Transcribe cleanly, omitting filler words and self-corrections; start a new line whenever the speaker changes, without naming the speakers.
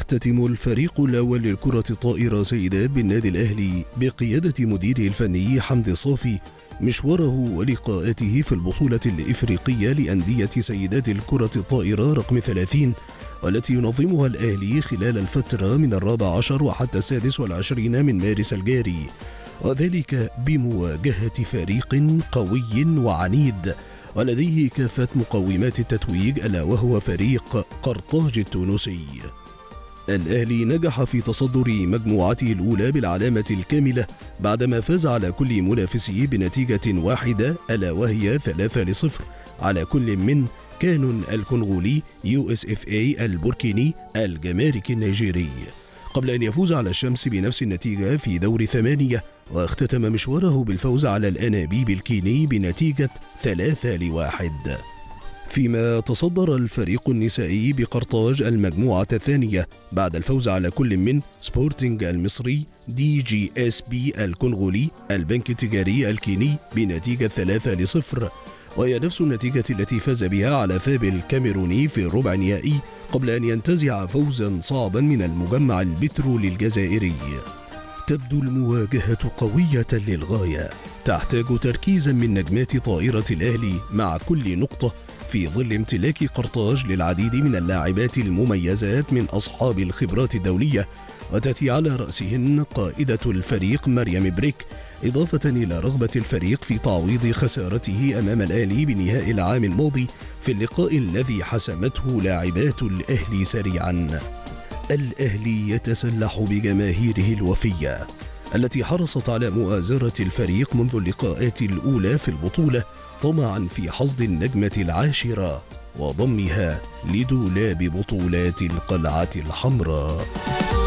يختتم الفريق الأول للكرة الطائرة سيدات بالنادي الأهلي بقيادة مديره الفني حمدي صافي مشواره ولقاءاته في البطولة الإفريقية لأندية سيدات الكرة الطائرة رقم 30، والتي ينظمها الأهلي خلال الفترة من 14 وحتى 26 من مارس الجاري، وذلك بمواجهة فريق قوي وعنيد ولديه كافة مقومات التتويج، ألا وهو فريق قرطاج التونسي. الأهلي نجح في تصدر مجموعته الأولى بالعلامة الكاملة بعدما فاز على كل منافسيه بنتيجة واحدة، ألا وهي 3-0 على كل من كانون الكونغولي، USFA البوركيني، الجمارك النيجيري، قبل أن يفوز على الشمس بنفس النتيجة في دور 8، واختتم مشواره بالفوز على الأنابيب الكيني بنتيجة 3-1. فيما تصدر الفريق النسائي بقرطاج المجموعة الثانية بعد الفوز على كل من سبورتينج المصري، DGSB الكونغولي، البنك التجاري الكيني بنتيجة 3-0، وهي نفس النتيجة التي فاز بها على فاب الكاميروني في الربع النهائي قبل أن ينتزع فوزا صعبا من المجمع البترولي الجزائري. تبدو المواجهة قوية للغاية، تحتاج تركيزا من نجمات طائرة الأهلي مع كل نقطة، في ظل امتلاك قرطاج للعديد من اللاعبات المميزات من أصحاب الخبرات الدولية، وتأتي على رأسهن قائدة الفريق مريم بريك، إضافة إلى رغبة الفريق في تعويض خسارته أمام الأهلي بنهاء العام الماضي في اللقاء الذي حسمته لاعبات الأهلي سريعا. الأهلي يتسلح بجماهيره الوفية التي حرصت على مؤازرة الفريق منذ اللقاءات الأولى في البطولة، طمعا في حصد النجمة العاشرة وضمها لدولاب بطولات القلعة الحمراء.